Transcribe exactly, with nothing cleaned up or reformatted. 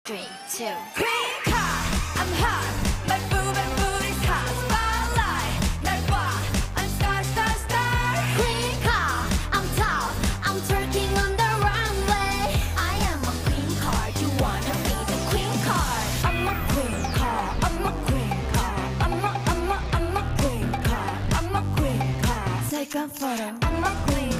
Three, two. Queen car, I'm hot. My boob and booty's hot. Spotlight, 날 봐. I'm star, star, star. Queen car, I'm top. I'm twerking on the runway. I am a queen card. You wanna be the queen card? I'm a queen card. I'm a queen card. I'm a, I'm a, I'm a queen card. I'm a queen card. Take a photo. I'm a queen.